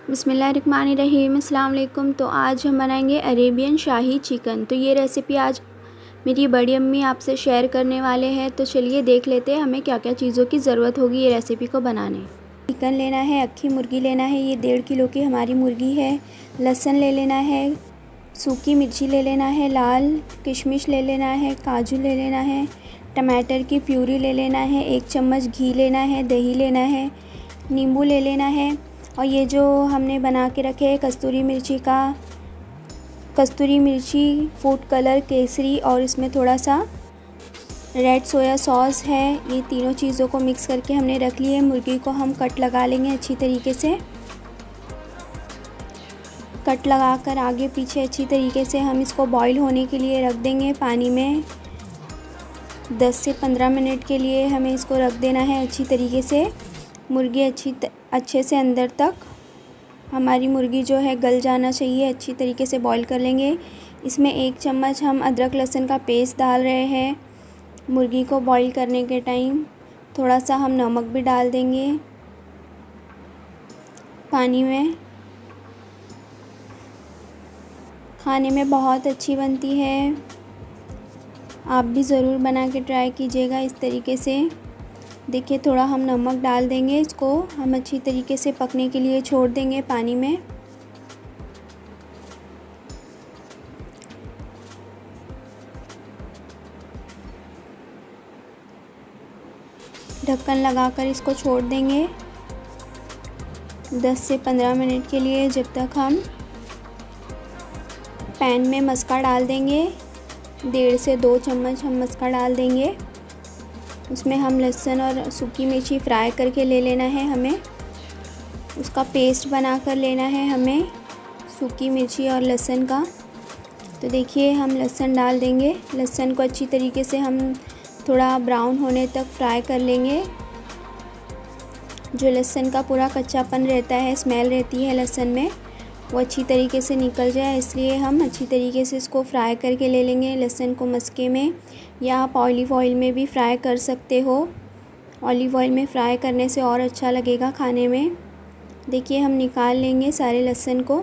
बिस्मिल्लाहिर्रहमानिर्रहीम। अस्सलाम वालेकुम। तो आज हम बनाएंगे अरेबियन शाही चिकन। तो ये रेसिपी आज मेरी बड़ी अम्मी आपसे शेयर करने वाले हैं। तो चलिए देख लेते हैं हमें क्या क्या चीज़ों की ज़रूरत होगी ये रेसिपी को बनाने। चिकन लेना है, अक्खी मुर्गी लेना है, ये 1.5 किलो की हमारी मुर्गी है। लहसुन ले लेना है, सूखी मिर्ची ले लेना है, लाल किशमिश ले लेना है, काजू ले लेना है, टमाटर की प्यूरी ले लेना है, 1 चम्मच घी लेना है, दही लेना है, नींबू ले लेना है। और ये जो हमने बना के रखे हैं कस्तूरी मिर्ची, फूड कलर, केसरी और इसमें थोड़ा सा रेड सोया सॉस है। ये तीनों चीज़ों को मिक्स करके हमने रख ली है। मुर्गी को हम कट लगा लेंगे अच्छी तरीके से। कट लगाकर आगे पीछे अच्छी तरीके से हम इसको बॉईल होने के लिए रख देंगे पानी में। 10 से 15 मिनट के लिए हमें इसको रख देना है अच्छी तरीके से। मुर्गी अच्छे से अंदर तक हमारी मुर्गी जो है गल जाना चाहिए। अच्छी तरीके से बॉईल कर लेंगे। इसमें 1 चम्मच हम अदरक लहसुन का पेस्ट डाल रहे हैं। मुर्गी को बॉईल करने के टाइम थोड़ा सा हम नमक भी डाल देंगे पानी में। खाने में बहुत अच्छी बनती है, आप भी ज़रूर बना के ट्राई कीजिएगा इस तरीके से। देखिए थोड़ा हम नमक डाल देंगे, इसको हम अच्छी तरीके से पकने के लिए छोड़ देंगे पानी में। ढक्कन लगाकर इसको छोड़ देंगे 10 से 15 मिनट के लिए, जब तक हम पैन में मस्का डाल देंगे। 1.5 से 2 चम्मच हम मस्का डाल देंगे। उसमें हम लहसुन और सूखी मिर्ची फ्राई करके ले लेना है हमें। उसका पेस्ट बना कर लेना है हमें, सूखी मिर्ची और लहसुन का। तो देखिए हम लहसुन डाल देंगे। लहसुन को अच्छी तरीके से हम थोड़ा ब्राउन होने तक फ्राई कर लेंगे। जो लहसुन का पूरा कच्चापन रहता है, स्मेल रहती है लहसुन में, वो अच्छी तरीके से निकल जाए, इसलिए हम अच्छी तरीके से इसको फ्राई करके ले लेंगे। लहसुन को मस्के में या आप ऑलिव ऑयल में भी फ्राई कर सकते हो। ऑलिव ऑयल में फ्राई करने से और अच्छा लगेगा खाने में। देखिए हम निकाल लेंगे सारे लहसुन को।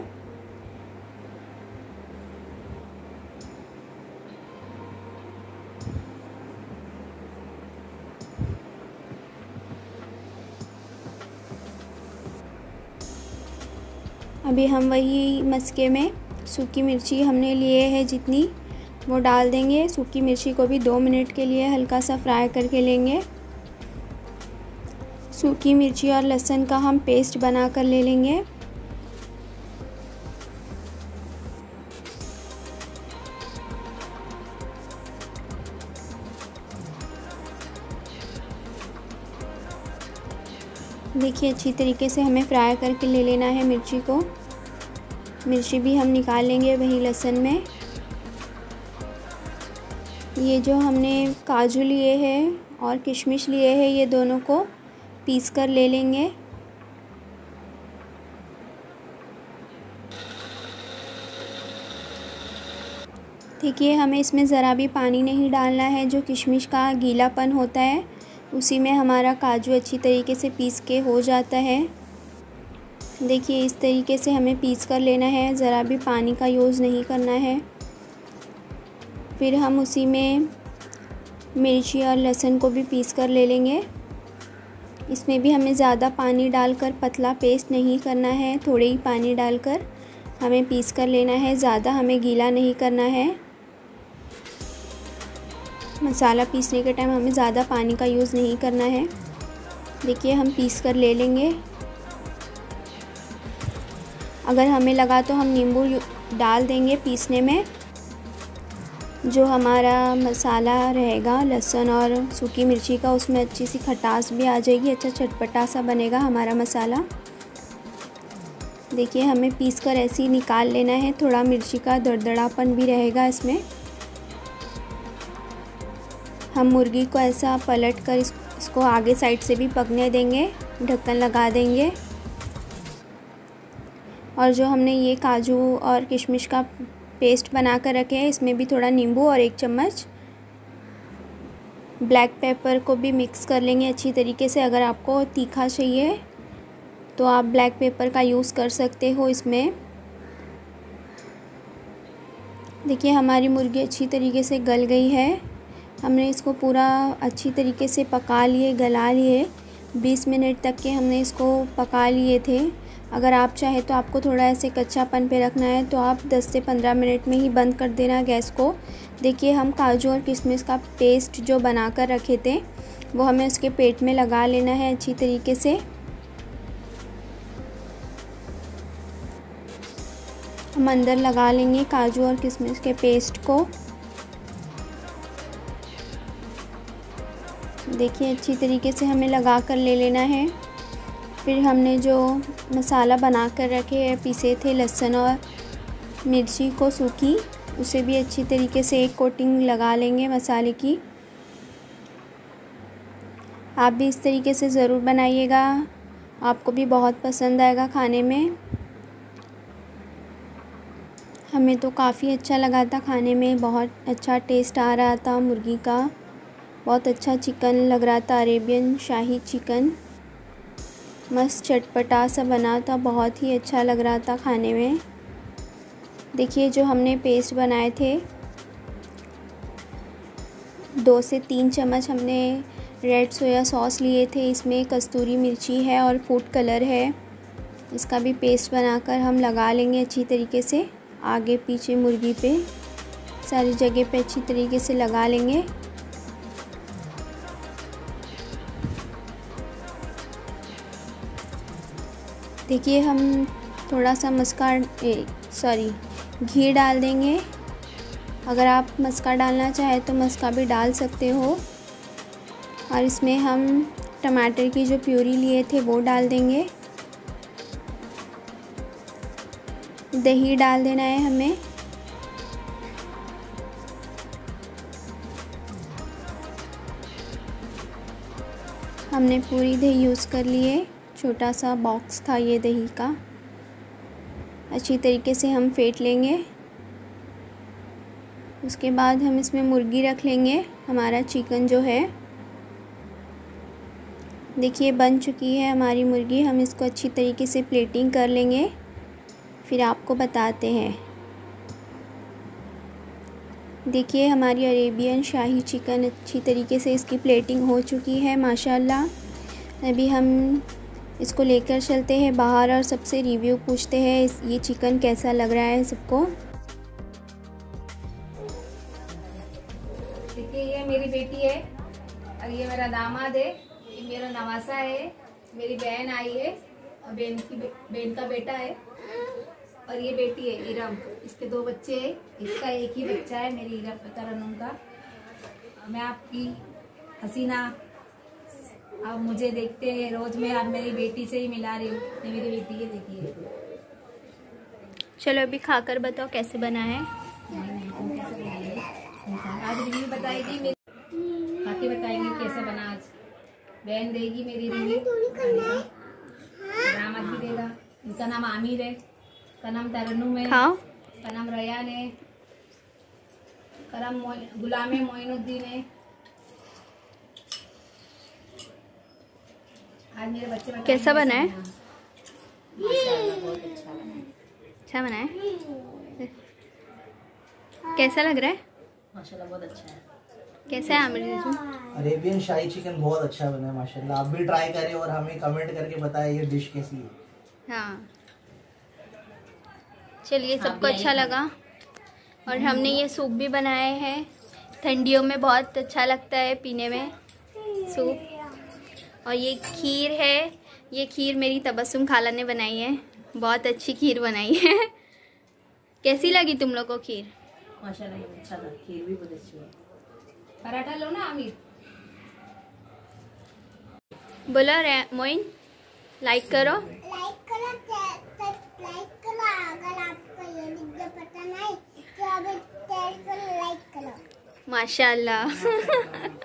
अभी हम वही मस्के में सूखी मिर्ची हमने लिए है जितनी, वो डाल देंगे। सूखी मिर्ची को भी 2 मिनट के लिए हल्का सा फ्राई करके लेंगे। सूखी मिर्ची और लहसुन का हम पेस्ट बना कर ले लेंगे। देखिए अच्छी तरीके से हमें फ्राई करके ले लेना है मिर्ची को। मिर्ची भी हम निकाल लेंगे वही लहसुन में। ये जो हमने काजू लिए हैं और किशमिश लिए हैं, ये दोनों को पीस कर ले लेंगे। देखिए हमें इसमें ज़रा भी पानी नहीं डालना है। जो किशमिश का गीलापन होता है उसी में हमारा काजू अच्छी तरीके से पीस के हो जाता है। देखिए इस तरीके से हमें पीस कर लेना है, ज़रा भी पानी का यूज़ नहीं करना है। फिर हम उसी में मिर्ची और लहसुन को भी पीस कर ले लेंगे। इसमें भी हमें ज़्यादा पानी डालकर पतला पेस्ट नहीं करना है, थोड़े ही पानी डालकर हमें पीस कर लेना है। ज़्यादा हमें गीला नहीं करना है। मसाला पीसने के टाइम हमें ज़्यादा पानी का यूज़ नहीं करना है। देखिए हम पीस कर ले लेंगे। अगर हमें लगा तो हम नींबू डाल देंगे पीसने में। जो हमारा मसाला रहेगा लहसुन और सूखी मिर्ची का, उसमें अच्छी सी खटास भी आ जाएगी, अच्छा चटपटा सा बनेगा हमारा मसाला। देखिए हमें पीस कर ऐसे ही निकाल लेना है। थोड़ा मिर्ची का दरदरापन भी रहेगा इसमें। हम मुर्गी को ऐसा पलट कर इसको आगे साइड से भी पकने देंगे, ढक्कन लगा देंगे। और जो हमने ये काजू और किशमिश का पेस्ट बना कर रखे हैं, इसमें भी थोड़ा नींबू और 1 चम्मच ब्लैक पेपर को भी मिक्स कर लेंगे अच्छी तरीके से। अगर आपको तीखा चाहिए तो आप ब्लैक पेपर का यूज़ कर सकते हो इसमें। देखिए हमारी मुर्गी अच्छी तरीके से गल गई है। हमने इसको पूरा अच्छी तरीके से पका लिए, गला लिए। 20 मिनट तक के हमने इसको पका लिए थे। अगर आप चाहे तो आपको थोड़ा ऐसे कच्चापन पे रखना है तो आप 10 से 15 मिनट में ही बंद कर देना गैस को। देखिए हम काजू और किशमिश का पेस्ट जो बना कर रखे थे वो हमें उसके पेट में लगा लेना है अच्छी तरीके से। हम अंदर लगा लेंगे काजू और किशमिश के पेस्ट को। देखिए अच्छी तरीके से हमें लगा कर ले लेना है। फिर हमने जो मसाला बना कर रखे पीसे थे लहसुन और मिर्ची को सूखी, उसे भी अच्छी तरीके से एक कोटिंग लगा लेंगे मसाले की। आप भी इस तरीके से ज़रूर बनाइएगा, आपको भी बहुत पसंद आएगा खाने में। हमें तो काफ़ी अच्छा लगा था खाने में, बहुत अच्छा टेस्ट आ रहा था मुर्गी का। बहुत अच्छा चिकन लग रहा था, अरेबियन शाही चिकन। मस्त चटपटा सा बना था, बहुत ही अच्छा लग रहा था खाने में। देखिए जो हमने पेस्ट बनाए थे 2 से 3 चम्मच हमने रेड सोया सॉस लिए थे। इसमें कस्तूरी मिर्ची है और फूड कलर है। इसका भी पेस्ट बनाकर हम लगा लेंगे अच्छी तरीके से, आगे पीछे मुर्गी पे सारी जगह पे अच्छी तरीके से लगा लेंगे। देखिए हम थोड़ा सा घी डाल देंगे। अगर आप मस्का डालना चाहे तो मस्का भी डाल सकते हो। और इसमें हम टमाटर की जो प्यूरी लिए थे वो डाल देंगे। दही डाल देना है हमें। हमने पूरी दही यूज़ कर लिए, छोटा सा बॉक्स था ये दही का। अच्छी तरीके से हम फेंट लेंगे। उसके बाद हम इसमें मुर्गी रख लेंगे, हमारा चिकन जो है। देखिए बन चुकी है हमारी मुर्गी। हम इसको अच्छी तरीके से प्लेटिंग कर लेंगे, फिर आपको बताते हैं। देखिए हमारी अरेबियन शाही चिकन अच्छी तरीके से इसकी प्लेटिंग हो चुकी है माशाल्लाह। अभी हम इसको लेकर चलते हैं बाहर और सबसे रिव्यू पूछते हैं ये चिकन कैसा लग रहा है सबको। देखिए ये मेरी बेटी है और ये मेरा दामाद है, ये मेरा नवासा है। मेरी बहन आई है और बहन का बेटा है और ये बेटी है इरम। इसके 2 बच्चे हैं, इसका एक ही बच्चा है मेरी इरम तरन्नुम का। मैं आपकी हसीना, आप मुझे देखते हैं रोज, मैं आप मेरी बेटी से ही मिला रही हूँ। ये मेरी बेटी है, देखिए। चलो अभी खाकर बताओ कैसे बना है। आज रिव्यू बताएगी मेरी, खाके बताएंगे कैसा बना। आज बहन देगी मेरी रिव्यू, दामाद भी देगा। इनका नाम आमिर है, इसका नाम तरन्नुम है, इसका नाम रयान है, गुलाम मोइनुद्दीन है। आज मेरे बच्चे कैसा बना है? माशाल्लाह बहुत अच्छा बना है। अच्छा बना है? कैसा लग रहा है? माशाल्लाह बहुत अच्छा है। कैसा है आमिर जीजू? अरेबियन शाही चिकन बहुत अच्छा बना है माशाल्लाह। आप भी ट्राई करें और हमें कमेंट करके बताएं ये डिश कैसी है। हाँ चलिए, सबको अच्छा लगा। और हमने ये सूप भी बनाए हैं, ठंडियों में बहुत अच्छा लगता है पीने में सूप। और ये खीर है, ये खीर मेरी तबस्सुम खाला ने बनाई है, बहुत अच्छी खीर बनाई है। कैसी लगी तुम लोग को खीर? माशाल्लाह अच्छा था, खीर भी बहुत अच्छी है। पराठा लो ना आमिर। बोला मोइन लाइक करो। अगर आपको ये वीडियो पसंद आई तो अभी लाइक करो। माशाल्लाह।